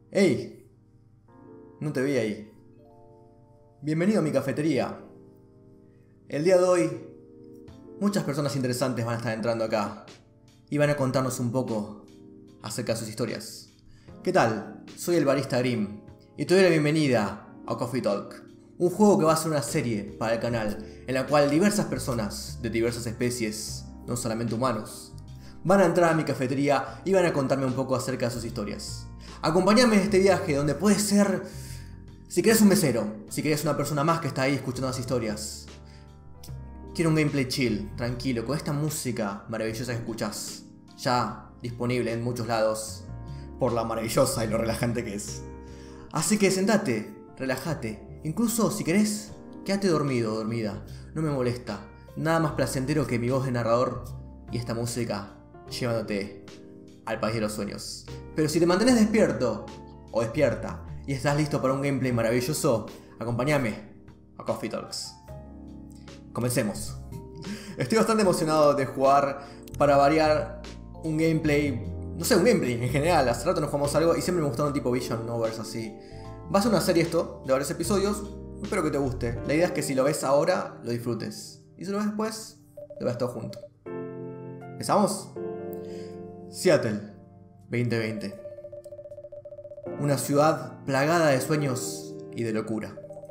¡Hey! No te vi ahí. Bienvenido a mi cafetería. El día de hoy, muchas personas interesantes van a estar entrando acá y van a contarnos un poco acerca de sus historias. ¿Qué tal? Soy el barista Grim y te doy la bienvenida a Coffee Talk, un juego que va a ser una serie para el canal en la cual diversas personas de diversas especies, no solamente humanos, van a entrar a mi cafetería y van a contarme un poco acerca de sus historias. Acompáñame en este viaje donde puedes ser, si querés, un mesero, si querés una persona más que está ahí escuchando las historias. Quiero un gameplay chill, tranquilo, con esta música maravillosa que escuchás, ya disponible en muchos lados, por la maravillosa y lo relajante que es. Así que sentate, relájate, incluso si querés, quédate dormido o dormida, no me molesta. Nada más placentero que mi voz de narrador y esta música llevándote al país de los sueños. Pero si te mantienes despierto o despierta y estás listo para un gameplay maravilloso, acompáñame a Coffee Talks. Comencemos. Estoy bastante emocionado de jugar, para variar, un gameplay. No sé, un gameplay en general. Hace rato no jugamos algo y siempre me gustaron tipo Vision Novels así. Va a ser una serie esto, de varios episodios. Espero que te guste. La idea es que si lo ves ahora, lo disfrutes. Y si lo ves después, lo veas todo junto. ¿Empezamos? Seattle, 2020. Una ciudad plagada de sueños y de locura.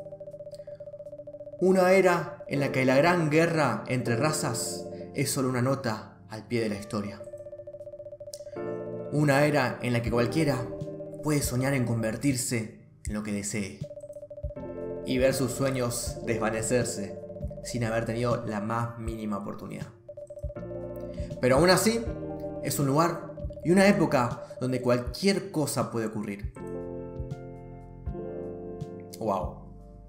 Una era en la que la gran guerra entre razas es solo una nota al pie de la historia. Una era en la que cualquiera puede soñar en convertirse en lo que desee y ver sus sueños desvanecerse sin haber tenido la más mínima oportunidad. Pero aún así, es un lugar y una época donde cualquier cosa puede ocurrir. ¡Wow!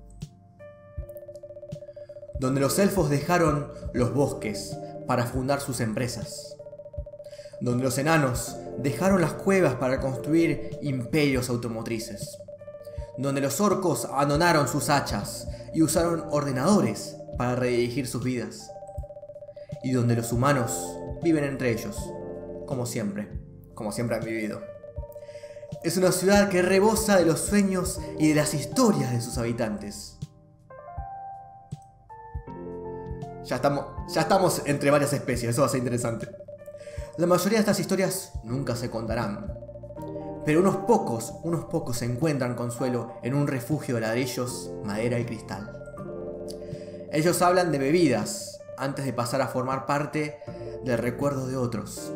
Donde los elfos dejaron los bosques para fundar sus empresas. Donde los enanos dejaron las cuevas para construir imperios automotrices. Donde los orcos abandonaron sus hachas y usaron ordenadores para redirigir sus vidas. Y donde los humanos viven entre ellos, como siempre han vivido. Es una ciudad que rebosa de los sueños y de las historias de sus habitantes. Ya estamos entre varias especies, eso va a ser interesante. La mayoría de estas historias nunca se contarán, pero unos pocos encuentran consuelo en un refugio de ladrillos, madera y cristal. Ellos hablan de bebidas antes de pasar a formar parte del recuerdo de otros.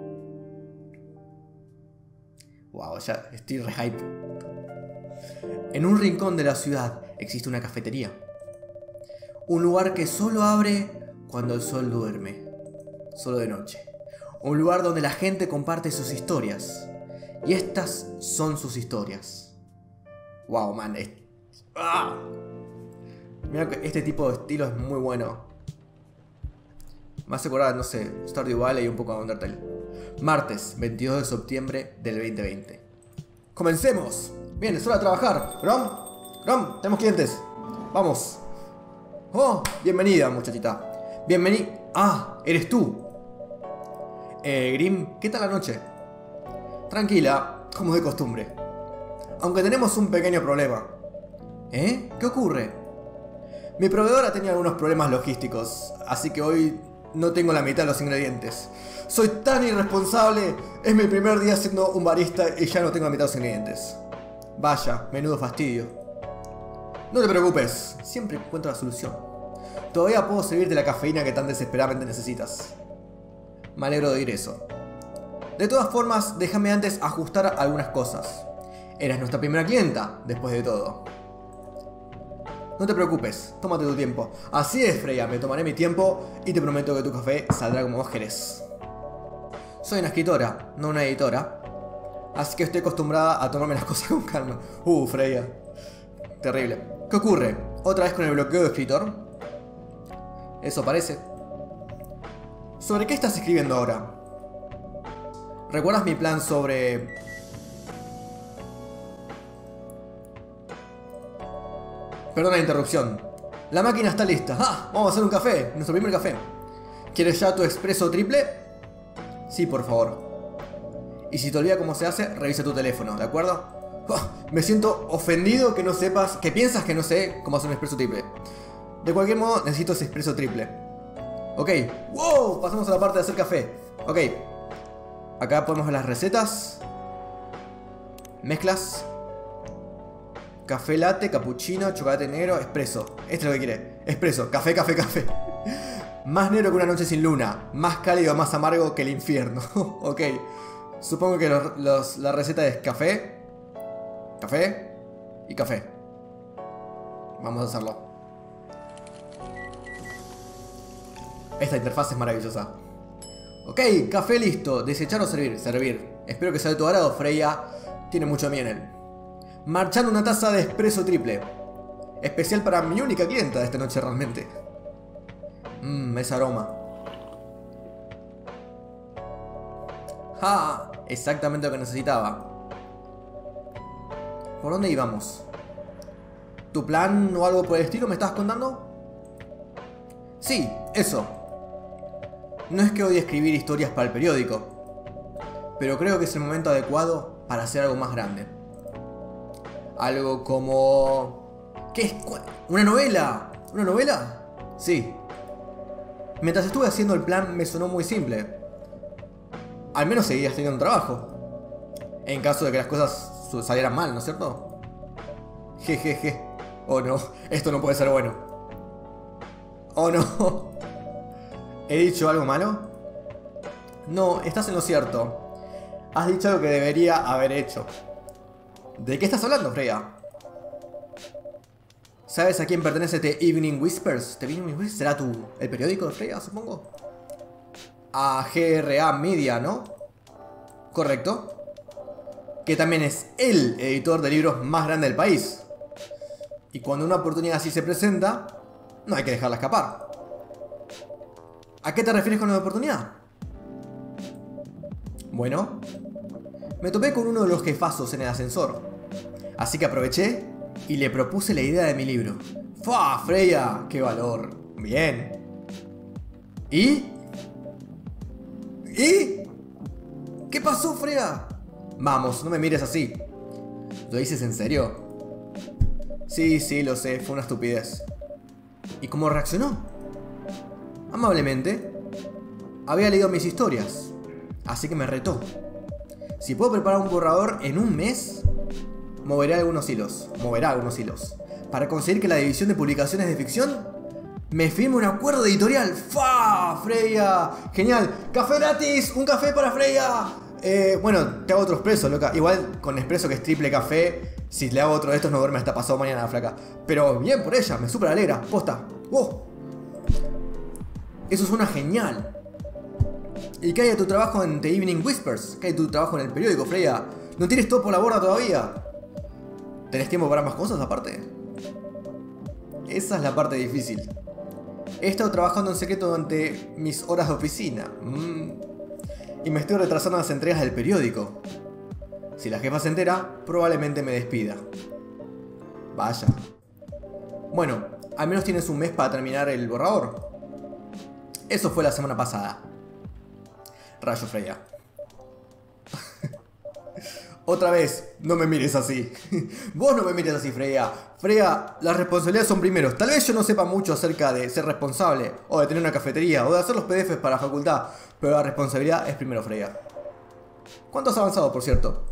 Wow, ya estoy re hype. En un rincón de la ciudad existe una cafetería. Un lugar que solo abre cuando el sol duerme, solo de noche. Un lugar donde la gente comparte sus historias. Y estas son sus historias. Wow, man. Mira que este tipo de estilo es muy bueno. Me hace acordar, no sé, Stardew Valley y un poco de Undertale. Martes, 22 de septiembre del 2020. ¡Comencemos! Bien, es hora de trabajar. Grom, tenemos clientes. Vamos. Oh, bienvenida, muchachita. Bienvenida. Ah, eres tú. Grim, ¿qué tal la noche? Tranquila, como de costumbre. Aunque tenemos un pequeño problema. ¿Eh? ¿Qué ocurre? Mi proveedora tenía algunos problemas logísticos, así que hoy no tengo la mitad de los ingredientes. Soy tan irresponsable. Es mi primer día siendo un barista y ya no tengo la mitad de los ingredientes. Vaya, menudo fastidio. No te preocupes, siempre encuentro la solución. Todavía puedo servirte la cafeína que tan desesperadamente necesitas. Me alegro de oír eso. De todas formas, déjame antes ajustar algunas cosas. Eras nuestra primera clienta, después de todo. No te preocupes, tómate tu tiempo. Así es, Freya, me tomaré mi tiempo y te prometo que tu café saldrá como vos querés. Soy una escritora, no una editora, así que estoy acostumbrada a tomarme las cosas con calma. Freya. Terrible. ¿Qué ocurre? ¿Otra vez con el bloqueo de escritor? Eso parece. ¿Sobre qué estás escribiendo ahora? ¿Recuerdas mi plan sobre... Perdona la interrupción. La máquina está lista. ¡Ah! Vamos a hacer un café. Nuestro primer café. ¿Quieres ya tu expreso triple? Sí, por favor. Y si te olvidas cómo se hace, revisa tu teléfono, ¿de acuerdo? Oh, me siento ofendido que no sepas, que piensas que no sé cómo hacer un expreso triple. De cualquier modo, necesito ese expreso triple. Ok, wow, pasamos a la parte de hacer café. Ok, acá podemos ver las recetas. Mezclas. Café latte, cappuccino, chocolate negro, espresso. Esto es lo que quiere. Espresso, café, café, café. Más negro que una noche sin luna. Más cálido, más amargo que el infierno. Ok. Supongo que la receta es café. Café. Y café. Vamos a hacerlo. Esta interfaz es maravillosa. Ok, café listo. Desechar o servir. Servir. Espero que sea de tu agrado, Freya. Tiene mucho miel en él. Marchando una taza de espresso triple. Especial para mi única clienta de esta noche realmente. Ese aroma. ¡Ja! Exactamente lo que necesitaba. ¿Por dónde íbamos? ¿Tu plan o algo por el estilo me estabas contando? Sí, eso. No es que odie escribir historias para el periódico, pero creo que es el momento adecuado para hacer algo más grande. Algo como... ¿Qué es? ¿Una novela? ¿Una novela? Sí. Mientras estuve haciendo el plan me sonó muy simple. Al menos seguías teniendo un trabajo. En caso de que las cosas salieran mal, ¿no es cierto? Jejeje. Oh no, esto no puede ser bueno. Oh no. ¿He dicho algo malo? No, estás en lo cierto. Has dicho lo que debería haber hecho. ¿De qué estás hablando, Freya? ¿Sabes a quién pertenece The Evening Whispers? ¿The Evening Whispers será el periódico de Freya, supongo? A GRA Media, ¿no? Correcto. Que también es el editor de libros más grande del país. Y cuando una oportunidad así se presenta, no hay que dejarla escapar. ¿A qué te refieres con una oportunidad? Bueno, me topé con uno de los jefazos en el ascensor. Así que aproveché y le propuse la idea de mi libro. ¡Fua, Freya! ¡Qué valor! Bien. ¿Y? ¿Qué pasó, Freya? Vamos, no me mires así. ¿Lo dices en serio? Sí, lo sé, fue una estupidez. ¿Y cómo reaccionó? Amablemente. Había leído mis historias, así que me retó. Si puedo preparar un borrador en un mes, moverá algunos hilos. Para conseguir que la división de publicaciones de ficción me firme un acuerdo editorial. ¡Fa! ¡Freya! ¡Genial! ¡Café gratis! ¡Un café para Freya! Bueno, te hago otro expreso, loca. Igual con expreso que es triple café. Si le hago otro de estos no duerme hasta pasado mañana, flaca. Pero bien por ella, me súper alegra. Posta. ¡Wow! Eso suena genial. ¿Y qué hay de tu trabajo en The Evening Whispers? ¿Qué hay de tu trabajo en el periódico, Freya? ¿No tienes todo por la borda todavía? ¿Tenés tiempo para más cosas aparte? Esa es la parte difícil. He estado trabajando en secreto durante mis horas de oficina. Y me estoy retrasando las entregas del periódico. Si la jefa se entera, probablemente me despida. Vaya. Bueno, al menos tienes un mes para terminar el borrador. Eso fue la semana pasada. Rayo, Freya. Otra vez, no me mires así. Vos no me mires así, Freya. Freya, las responsabilidades son primeros. Tal vez yo no sepa mucho acerca de ser responsable, o de tener una cafetería, o de hacer los PDFs para la facultad, pero la responsabilidad es primero, Freya. ¿Cuánto has avanzado, por cierto?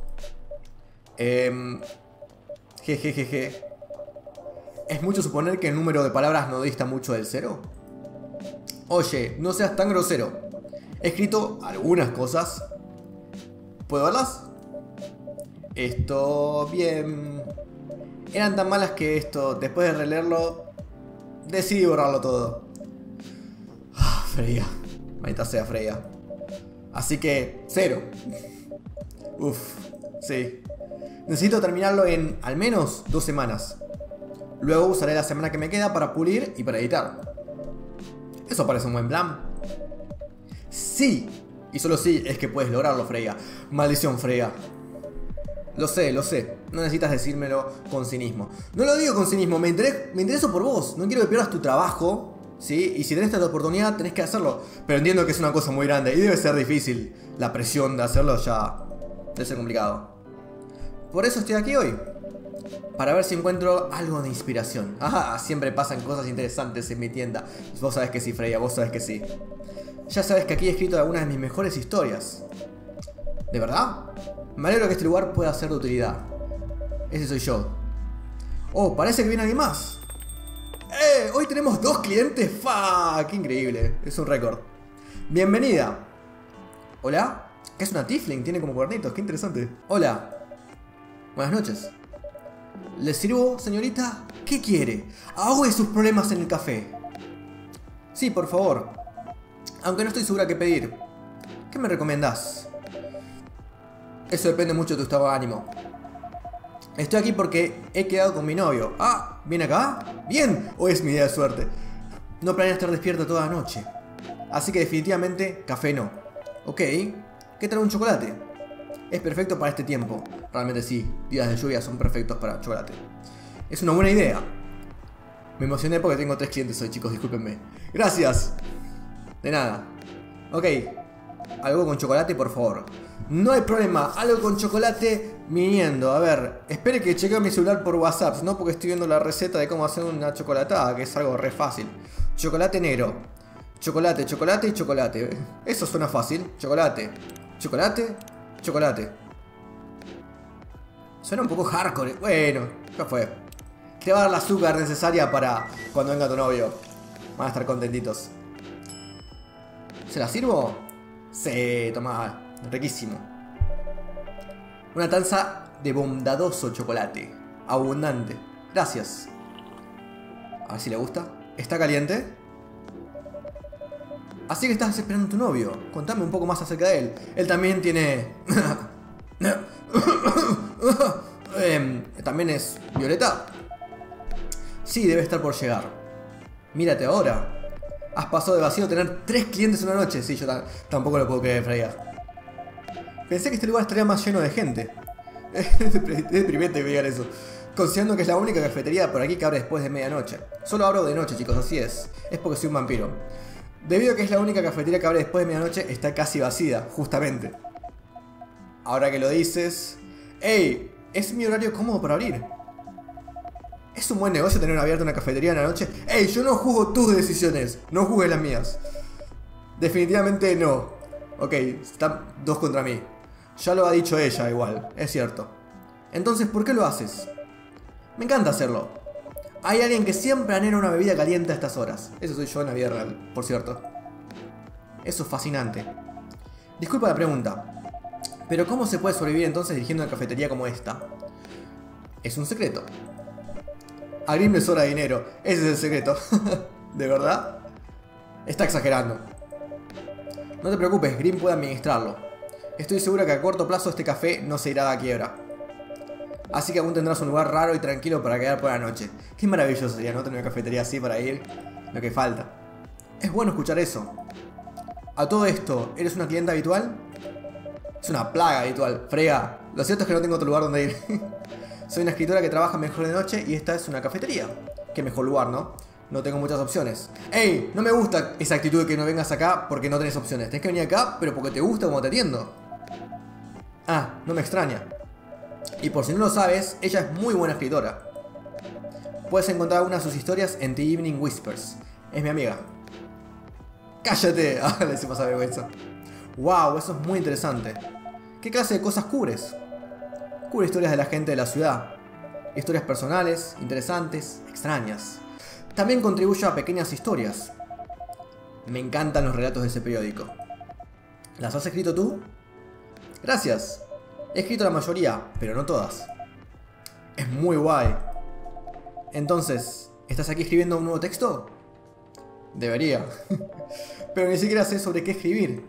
Jejejeje. ¿Es mucho suponer que el número de palabras no dista mucho del cero? Oye, no seas tan grosero. He escrito algunas cosas. ¿Puedo verlas? Esto... bien... Eran tan malas que esto, después de releerlo, decidí borrarlo todo. Freya. Maldita sea, Freya. Así que, 0. Uf, sí. Necesito terminarlo en al menos 2 semanas. Luego usaré la semana que me queda para pulir y para editar. Eso parece un buen plan. Sí, y solo sí es que puedes lograrlo, Freya. Maldición, Freya. Lo sé, no necesitas decírmelo con cinismo. No lo digo con cinismo, me intereso por vos. No quiero que pierdas tu trabajo, ¿sí? Y si tenés esta oportunidad, tenés que hacerlo. Pero entiendo que es una cosa muy grande y debe ser difícil. La presión de hacerlo ya debe ser complicado. Por eso estoy aquí hoy. Para ver si encuentro algo de inspiración. Ah, siempre pasan cosas interesantes en mi tienda. Vos sabés que sí, Freya, vos sabés que sí. Ya sabes que aquí he escrito algunas de mis mejores historias. ¿De verdad? Me alegro que este lugar pueda ser de utilidad. Ese soy yo. Oh, parece que viene alguien más. Hoy tenemos 2 clientes. ¡Fa! ¡Qué increíble! Es un récord. Bienvenida. ¿Hola? ¿Qué es una tiefling? Tiene como cuernitos. ¡Qué interesante! Hola. Buenas noches. ¿Le sirvo, señorita? ¿Qué quiere? Ahogue sus problemas en el café. Sí, por favor. Aunque no estoy segura qué pedir. ¿Qué me recomendás? Eso depende mucho de tu estado de ánimo. Estoy aquí porque he quedado con mi novio. Ah, ¿viene acá? Bien, hoy es mi día de suerte. No planeo estar despierta toda la noche. Así que definitivamente, café no. Ok, ¿qué tal un chocolate? Es perfecto para este tiempo. Realmente sí, días de lluvia son perfectos para chocolate. Es una buena idea. Me emocioné porque tengo 3 clientes hoy, chicos, discúlpenme. Gracias. De nada. Ok, algo con chocolate, por favor. No hay problema, algo con chocolate viniendo. A ver, espere que chequee mi celular por WhatsApp, no porque estoy viendo la receta de cómo hacer una chocolatada, que es algo re fácil. Chocolate negro. Chocolate, chocolate y chocolate. Eso suena fácil. Chocolate, chocolate, chocolate. Suena un poco hardcore. Bueno, ya fue. Te va a dar la azúcar necesaria para cuando venga tu novio. Van a estar contentitos. ¿Se la sirvo? Sí, toma. Riquísimo. Una taza de bondadoso chocolate. Abundante. Gracias. A ver si le gusta. ¿Está caliente? Así que estás esperando a tu novio. Contame un poco más acerca de él. Él también tiene... ¿También es Violeta? Sí, debe estar por llegar. Mírate ahora. Has pasado de vacío a tener 3 clientes en una noche. Sí, yo tampoco lo puedo creer, Freya. Pensé que este lugar estaría más lleno de gente. Es deprimente que me digan eso. Considerando que es la única cafetería por aquí que abre después de medianoche. Solo abro de noche, chicos, así es. Es porque soy un vampiro. Debido a que es la única cafetería que abre después de medianoche, está casi vacía, justamente. Ahora que lo dices... ¡Ey! Es mi horario cómodo para abrir. ¿Es un buen negocio tener abierta una cafetería en la noche? ¡Ey! Yo no juzgo tus decisiones, no juzgues las mías. Definitivamente no. Ok, están 2 contra mí. Ya lo ha dicho ella igual, es cierto. Entonces, ¿por qué lo haces? Me encanta hacerlo. Hay alguien que siempre anhela una bebida caliente a estas horas. Eso soy yo en la vida real, por cierto. Eso es fascinante. Disculpa la pregunta, pero ¿cómo se puede sobrevivir entonces dirigiendo una cafetería como esta? Es un secreto. A Grim le sobra dinero, ese es el secreto. ¿De verdad? Está exagerando. No te preocupes, Grim puede administrarlo. Estoy segura que a corto plazo este café no se irá a quiebra. Así que aún tendrás un lugar raro y tranquilo para quedar por la noche. Qué maravilloso sería, ¿no? Tener una cafetería así para ir. Lo que falta. Es bueno escuchar eso. A todo esto, ¿eres una clienta habitual? Es una plaga habitual. Freya, lo cierto es que no tengo otro lugar donde ir. Soy una escritora que trabaja mejor de noche y esta es una cafetería. Qué mejor lugar, ¿no? No tengo muchas opciones. ¡Ey! No me gusta esa actitud de que no vengas acá porque no tenés opciones. Tenés que venir acá, pero porque te gusta como te atiendo. Ah, no me extraña. Y por si no lo sabes, ella es muy buena escritora. Puedes encontrar algunas de sus historias en The Evening Whispers. Es mi amiga. ¡Cállate! Ah, le hice pasar vergüenza. ¡Wow! Eso es muy interesante. ¿Qué clase de cosas cubres? Cubre historias de la gente de la ciudad. Historias personales, interesantes, extrañas. También contribuyo a pequeñas historias. Me encantan los relatos de ese periódico. ¿Las has escrito tú? Gracias. He escrito la mayoría, pero no todas. Es muy guay. Entonces, ¿estás aquí escribiendo un nuevo texto? Debería. Pero ni siquiera sé sobre qué escribir.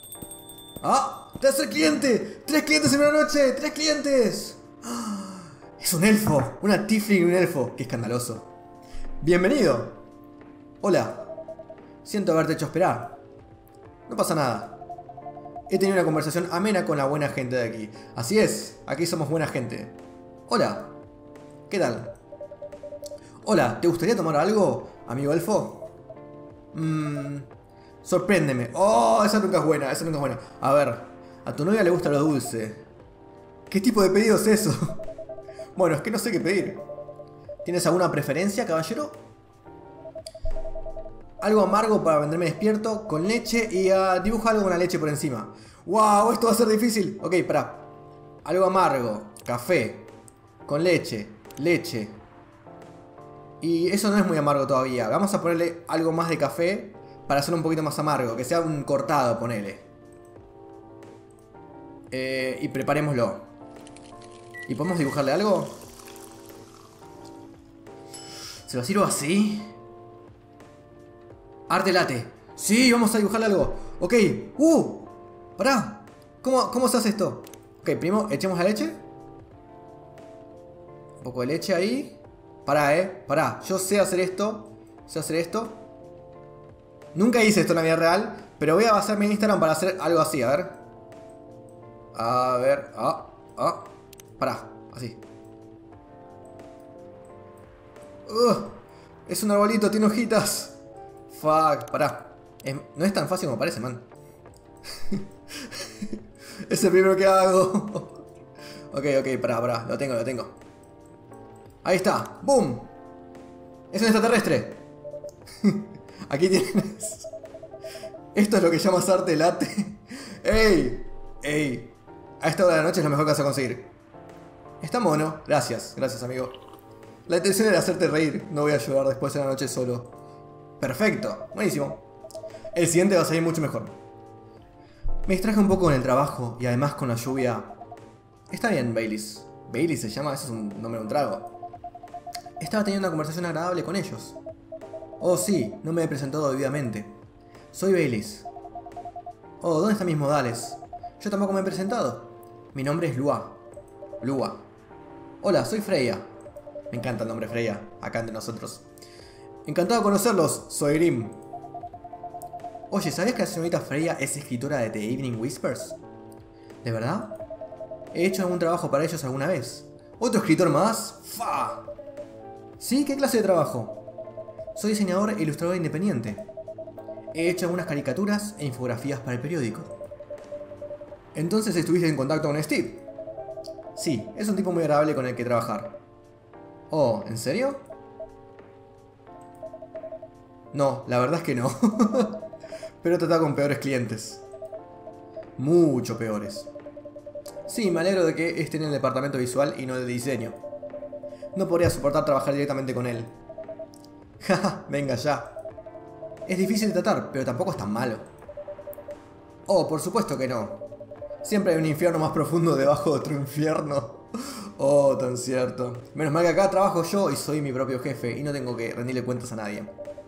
¡Ah! ¡Tercer cliente! ¡3 clientes en una noche! ¡3 clientes! ¡Ah! ¡Es un elfo! Una tiefling y un elfo. ¡Qué escandaloso! ¡Bienvenido! Hola. Siento haberte hecho esperar. No pasa nada. He tenido una conversación amena con la buena gente de aquí. Así es, aquí somos buena gente. Hola. ¿Qué tal? Hola, ¿te gustaría tomar algo, amigo elfo? Sorpréndeme. Oh, esa nunca es buena, esa nunca es buena. A ver, a tu novia le gusta lo dulce. ¿Qué tipo de pedido es eso? Bueno, es que no sé qué pedir. ¿Tienes alguna preferencia, caballero? Algo amargo para venderme despierto, con leche y dibuja algo con la leche por encima. ¡Wow! Esto va a ser difícil. Ok, pará. Algo amargo, café, con leche, leche. Y eso no es muy amargo todavía. Vamos a ponerle algo más de café para hacerlo un poquito más amargo. Que sea un cortado, ponele. Y preparémoslo. ¿Y podemos dibujarle algo? ¿Se lo sirvo así? Arte latte. Sí, vamos a dibujarle algo. Ok. Pará. ¿Cómo se hace esto? Ok, primero echemos la leche. Un poco de leche ahí. Pará. Yo sé hacer esto. Nunca hice esto en la vida real. Pero voy a basar mi Instagram para hacer algo así. A ver. Pará. Así. Es un arbolito, tiene hojitas. Fuck, pará. No es tan fácil como parece, man. Es el primero que hago. Ok, pará. Lo tengo. Ahí está. ¡Boom! Es un extraterrestre. Aquí tienes. Esto es lo que llamas arte latte. ¡Ey! A esta hora de la noche es lo mejor que vas a conseguir. Está mono. Gracias, amigo. La intención era hacerte reír. No voy a llorar después de la noche solo. Perfecto. Buenísimo. El siguiente va a salir mucho mejor. Me distraje un poco con el trabajo y además con la lluvia. Está bien, Baileys. Baileys se llama, ese es un nombre de un trago. Estaba teniendo una conversación agradable con ellos. Oh sí, no me he presentado debidamente. Soy Baileys. Oh, ¿dónde están mis modales? Yo tampoco me he presentado. Mi nombre es Lua. Hola, soy Freya. Me encanta el nombre Freya, acá entre nosotros. Encantado de conocerlos, soy Grim. Oye, ¿sabías que la señorita Freya es escritora de The Evening Whispers? ¿De verdad? He hecho algún trabajo para ellos alguna vez. ¿Otro escritor más? ¡Fa! ¿Sí? ¿Qué clase de trabajo? Soy diseñador e ilustrador independiente. He hecho algunas caricaturas e infografías para el periódico. Entonces estuviste en contacto con Steve. Sí, es un tipo muy agradable con el que trabajar. Oh, ¿en serio? No, la verdad es que no. Pero he tratado con peores clientes. Mucho peores. Sí, me alegro de que esté en el departamento visual y no de diseño. No podría soportar trabajar directamente con él. Jaja, venga ya. Es difícil de tratar, pero tampoco es tan malo. Oh, por supuesto que no. Siempre hay un infierno más profundo debajo de otro infierno. Oh, tan cierto. Menos mal que acá trabajo yo y soy mi propio jefe y no tengo que rendirle cuentas a nadie.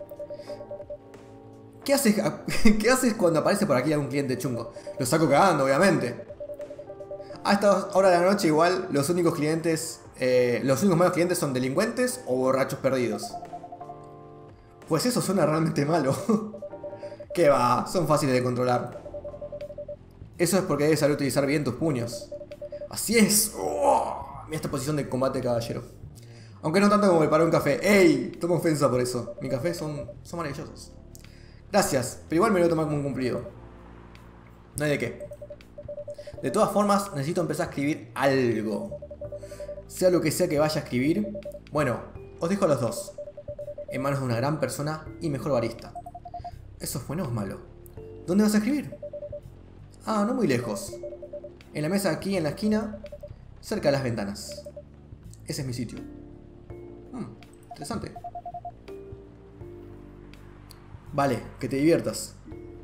¿Qué haces cuando aparece por aquí algún cliente chungo? Lo saco cagando, obviamente. A esta hora de la noche igual los únicos malos clientes son delincuentes o borrachos perdidos. Pues eso suena realmente malo. ¿Qué va? Son fáciles de controlar. Eso es porque debes saber utilizar bien tus puños. Así es. Mira esta posición de combate, caballero. Aunque no tanto como preparar un café. ¡Ey! Tomo ofensa por eso. Mis cafés son maravillosos. Gracias, pero igual me lo voy a tomar como un cumplido. No hay de qué. De todas formas, necesito empezar a escribir algo. Sea lo que sea que vaya a escribir. Bueno, os dejo a los dos. En manos de una gran persona y mejor barista. ¿Eso es bueno o es malo? ¿Dónde vas a escribir? Ah, no muy lejos. En la mesa aquí en la esquina, cerca de las ventanas. Ese es mi sitio. Interesante. Vale, que te diviertas.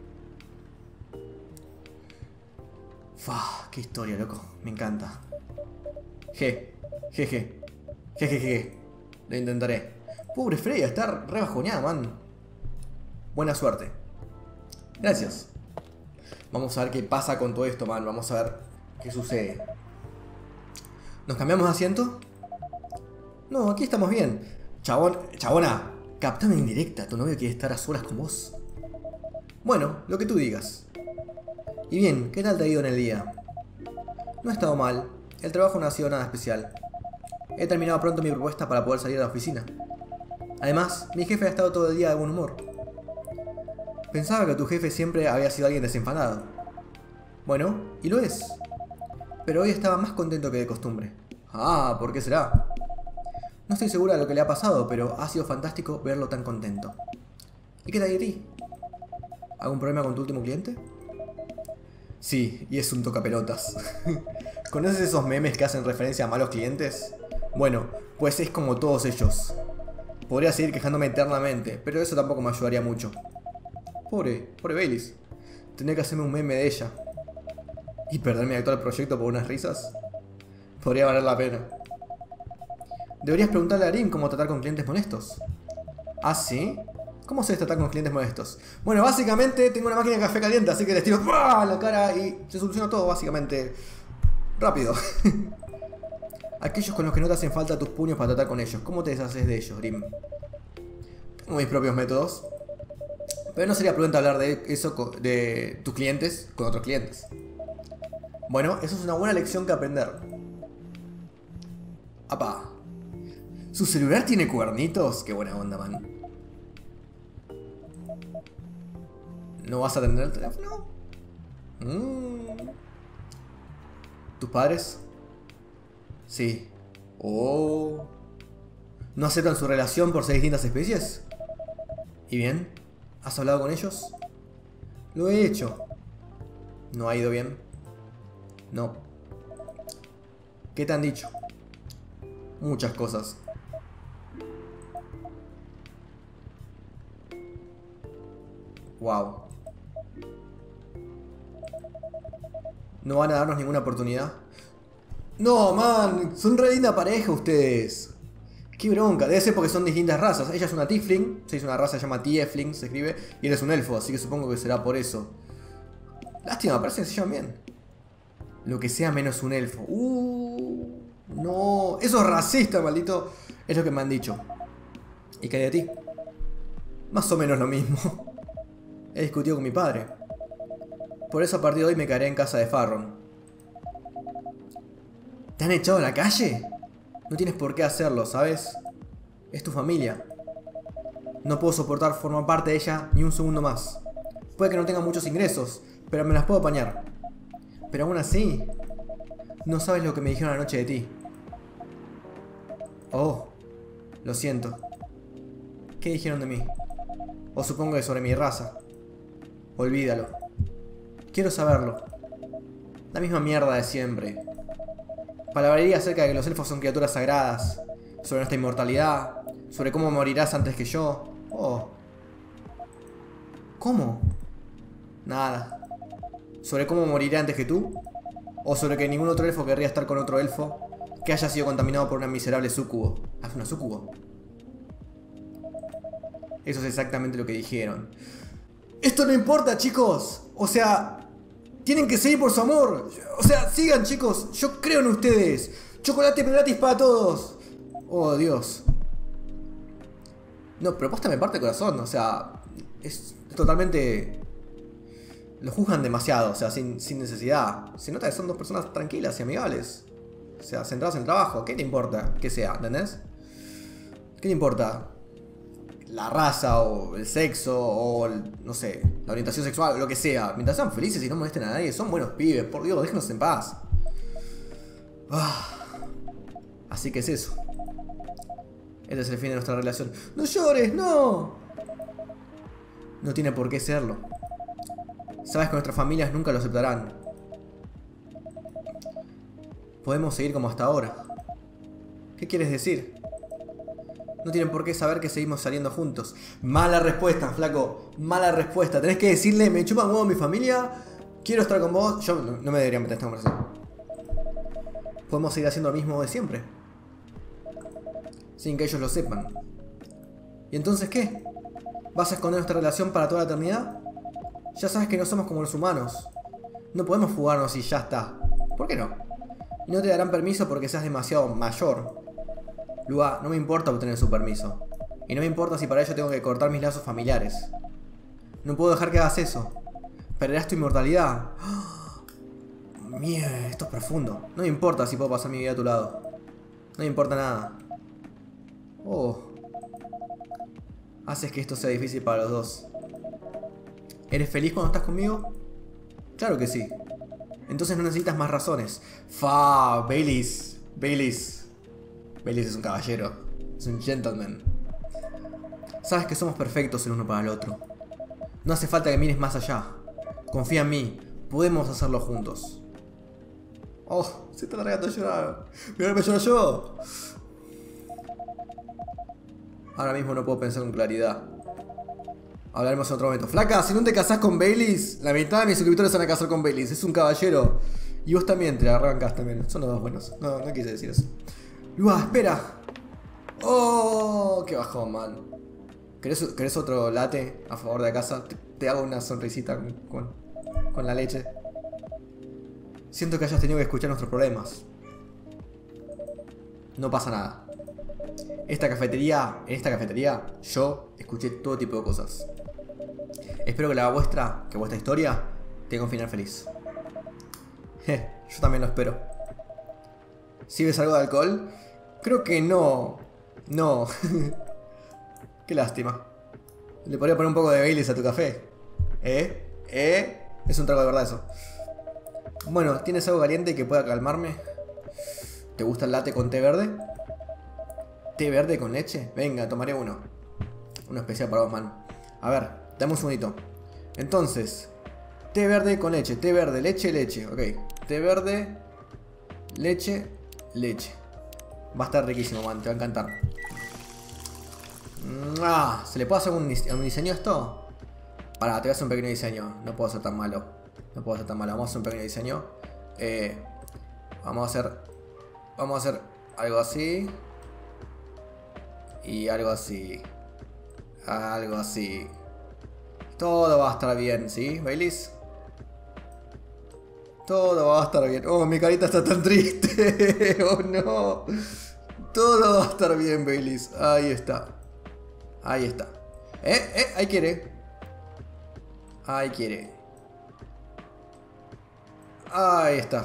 Qué historia, loco. Me encanta. Jeje. Lo intentaré. Pobre Freya, está re bajoneada, man. Buena suerte. Gracias. Vamos a ver qué pasa con todo esto, man. Vamos a ver qué sucede. ¿Nos cambiamos de asiento? No, aquí estamos bien. Chabona, captame en directa. Tu novio quiere estar a solas con vos. Bueno, lo que tú digas. Y bien, ¿qué tal te ha ido en el día? No ha estado mal. El trabajo no ha sido nada especial. He terminado pronto mi propuesta para poder salir de la oficina. Además, mi jefe ha estado todo el día de buen humor. Pensaba que tu jefe siempre había sido alguien desenfadado. Bueno, y lo es. pero hoy estaba más contento que de costumbre. Ah, ¿por qué será? No estoy segura de lo que le ha pasado, pero ha sido fantástico verlo tan contento. ¿Y qué tal de ti? ¿Algún problema con tu último cliente? Sí, y es un tocapelotas. ¿Conoces esos memes que hacen referencia a malos clientes? Bueno, pues es como todos ellos. Podría seguir quejándome eternamente, pero eso tampoco me ayudaría mucho. Pobre Baileys. Tendría que hacerme un meme de ella. ¿Y perder mi actual proyecto por unas risas? Podría valer la pena. Deberías preguntarle a Arim cómo tratar con clientes molestos. ¿Ah, sí? ¿Cómo se debe tratar con clientes molestos? Bueno, básicamente tengo una máquina de café caliente, así que les tiro ¡pah! En la cara y se soluciona todo, básicamente. Rápido. Aquellos con los que no te hacen falta tus puños para tratar con ellos. ¿Cómo te deshaces de ellos, Arim? Tengo mis propios métodos. Pero no sería prudente hablar de eso de tus clientes con otros clientes. Bueno, eso es una buena lección que aprender. ¡Apa! ¿Su celular tiene cuernitos? Qué buena onda, man. ¿No vas a atender el teléfono? ¿Tus padres? Sí. Oh. ¿No aceptan su relación por ser distintas especies? ¿Y bien? ¿Has hablado con ellos? Lo he hecho. ¿No ha ido bien? No. ¿Qué te han dicho? Muchas cosas. Wow. ¿No van a darnos ninguna oportunidad? No, man, son re linda pareja ustedes. Qué bronca, debe ser porque son distintas razas. Ella es una tiefling, se hizo una raza que se llama tiefling, se escribe, y él es un elfo, así que supongo que será por eso. Lástima, parece que se llevan bien. Lo que sea menos un elfo. No, eso es racista, maldito. Es lo que me han dicho. ¿Y qué hay de ti? Más o menos lo mismo. He discutido con mi padre. Por eso a partir de hoy me quedaré en casa de Farron. ¿Te han echado a la calle? No tienes por qué hacerlo, ¿sabes? Es tu familia. No puedo soportar formar parte de ella ni un segundo más. Puede que no tenga muchos ingresos, pero me las puedo apañar. Pero aún así, no sabes lo que me dijeron anoche de ti. Oh, lo siento. ¿Qué dijeron de mí? O supongo que sobre mi raza. Olvídalo. Quiero saberlo. La misma mierda de siempre. Palabrería acerca de que los elfos son criaturas sagradas. Sobre nuestra inmortalidad. Sobre cómo morirás antes que yo. Oh. ¿Cómo? Nada. ¿Sobre cómo moriré antes que tú? ¿O sobre que ningún otro elfo querría estar con otro elfo que haya sido contaminado por una miserable súcubo? ¿Es una súcubo? Eso es exactamente lo que dijeron. Esto no importa, chicos. O sea, tienen que seguir por su amor. O sea, sigan, chicos. Yo creo en ustedes. Chocolate gratis para todos. Oh, Dios. No, pero posta me parte el corazón. O sea, es totalmente... Lo juzgan demasiado, o sea, sin necesidad. Se nota que son dos personas tranquilas y amigables. O sea, centradas en el trabajo. ¿Qué te importa que sea? ¿Entendés? ¿Qué te importa? La raza o el sexo o no sé, la orientación sexual, lo que sea. Mientras sean felices y no molesten a nadie, son buenos pibes. Por Dios, déjenos en paz. Así que es eso. Este es el fin de nuestra relación. ¡No llores, no! No tiene por qué serlo. Sabes que nuestras familias nunca lo aceptarán. Podemos seguir como hasta ahora. ¿Qué quieres decir? No tienen por qué saber que seguimos saliendo juntos. Mala respuesta, flaco. Mala respuesta. Tenés que decirle, me chupan huevo mi familia. Quiero estar con vos. Yo no me debería meter en esta conversación. Podemos seguir haciendo lo mismo de siempre. Sin que ellos lo sepan. ¿Y entonces qué? ¿Vas a esconder nuestra relación para toda la eternidad? Ya sabes que no somos como los humanos. No podemos fugarnos y ya está. ¿Por qué no? Y no te darán permiso porque seas demasiado mayor. Lua, no me importa obtener su permiso. Y no me importa si para ello tengo que cortar mis lazos familiares. No puedo dejar que hagas eso. Perderás tu inmortalidad. Mierda, esto es profundo. No me importa si puedo pasar mi vida a tu lado. No me importa nada. Oh. Haces que esto sea difícil para los dos. ¿Eres feliz cuando estás conmigo? Claro que sí. Entonces no necesitas más razones. Fa, Baileys. Baileys es un caballero. Es un gentleman. Sabes que somos perfectos el uno para el otro. No hace falta que mires más allá. Confía en mí. Podemos hacerlo juntos. Oh, se está largando a llorar. Pero me lloro yo. Ahora mismo no puedo pensar con claridad. Hablaremos en otro momento. Flaca, si no te casás con Baileys, la mitad de mis suscriptores se van a casar con Baileys. Es un caballero. Y vos también te la arrancás también. Son los dos buenos. No quise decir eso. Lua, espera. Oh, qué bajón, man. ¿Querés otro latte a favor de la casa? Te hago una sonrisita con la leche. Siento que hayas tenido que escuchar nuestros problemas. No pasa nada. En esta cafetería, yo escuché todo tipo de cosas. Espero que vuestra historia tenga un final feliz. Yo también lo espero. ¿Sirves algo de alcohol? Creo que no. No. Qué lástima. Le podría poner un poco de Baileys a tu café. Es un trago de verdad eso. Bueno, ¿tienes algo caliente que pueda calmarme? ¿Te gusta el latte con té verde? ¿Té verde con leche? Venga, tomaré uno. Uno especial para vos, man. A ver, dame un segundito. Entonces, té verde con leche. Té verde, leche, leche. Ok. Té verde, leche, leche. Va a estar riquísimo, man. Te va a encantar. ¿Se le puede hacer un diseño a esto? Pará, te voy a hacer un pequeño diseño. No puedo ser tan malo. Vamos a hacer un pequeño diseño. Vamos a hacer algo así. Y algo así. Algo así. Todo va a estar bien, ¿sí, Baileys? Todo va a estar bien. Oh, mi carita está tan triste. Oh, no. Todo va a estar bien, Baileys. Ahí está. Ahí está. Ahí quiere. Ahí quiere. Ahí está.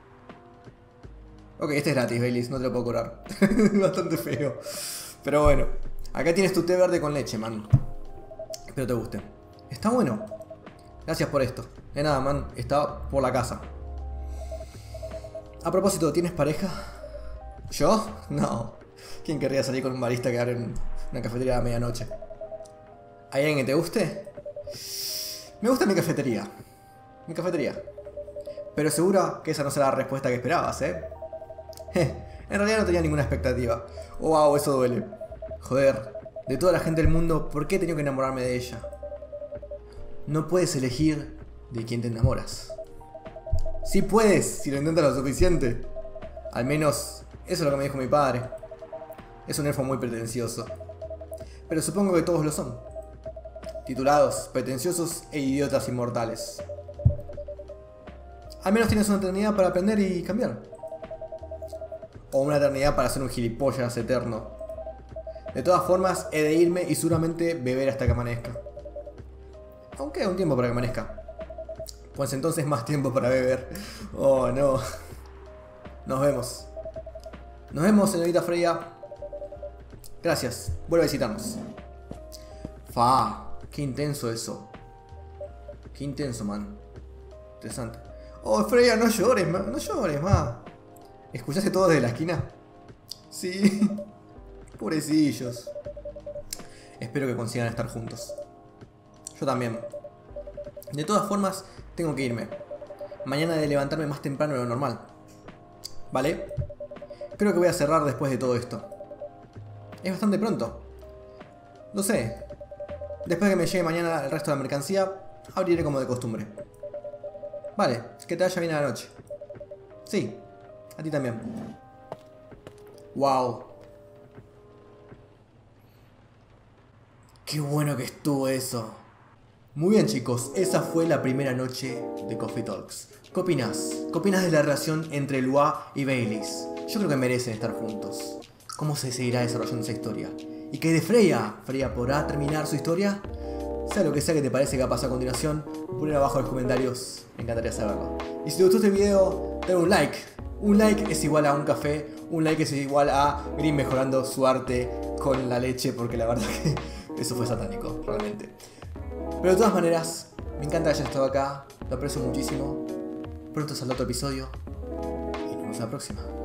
Ok, este es gratis, Baileys. No te lo puedo curar. Bastante feo. Pero bueno. Acá tienes tu té verde con leche, man. Espero te guste. Está bueno. Gracias por esto. De nada, man. Está por la casa. A propósito, ¿tienes pareja? ¿Yo? No. ¿Quién querría salir con un barista que abre una cafetería a medianoche? ¿Hay alguien que te guste? Me gusta mi cafetería. Mi cafetería. Pero seguro que esa no será la respuesta que esperabas, ¿eh? En realidad no tenía ninguna expectativa. Oh, wow, eso duele. Joder, de toda la gente del mundo, ¿por qué he tenido que enamorarme de ella? No puedes elegir de quién te enamoras. Sí puedes, si lo intentas lo suficiente. Al menos, eso es lo que me dijo mi padre. Es un elfo muy pretencioso. Pero supongo que todos lo son. Titulados, pretenciosos e idiotas inmortales. Al menos tienes una eternidad para aprender y cambiar. O una eternidad para ser un gilipollas eterno. De todas formas, he de irme y seguramente beber hasta que amanezca. Aunque hay un tiempo para que amanezca. Pues entonces más tiempo para beber. Oh, no. Nos vemos. Nos vemos, señorita Freya. Gracias. Vuelve a visitarnos. Qué intenso eso. Qué intenso, man. Interesante. Oh, Freya, no llores, man. No llores, man. ¿Escuchaste todo desde la esquina? Sí. Pobrecillos. Espero que consigan estar juntos. Yo también. De todas formas, tengo que irme. Mañana he de levantarme más temprano de lo normal. ¿Vale? Creo que voy a cerrar después de todo esto. Es bastante pronto. Lo sé. Después de que me llegue mañana el resto de la mercancía, abriré como de costumbre. Vale, que te vaya bien a la noche. Sí, a ti también. Wow. Qué bueno que estuvo eso. Muy bien, chicos, esa fue la primera noche de Coffee Talks. ¿Qué opinas? ¿Qué opinas de la relación entre Lua y Baileys? Yo creo que merecen estar juntos. ¿Cómo se seguirá desarrollando esa historia? ¿Y qué de Freya? ¿Freya podrá terminar su historia? Sea lo que sea que te parece que va a pasar a continuación, ponelo abajo en los comentarios, me encantaría saberlo. Y si te gustó este video, dale un like. Un like es igual a un café, un like es igual a Green mejorando su arte con la leche, porque la verdad que eso fue satánico, realmente. Pero de todas maneras, me encanta que hayas estado acá, lo aprecio muchísimo. Pronto saldrá otro episodio y nos vemos la próxima.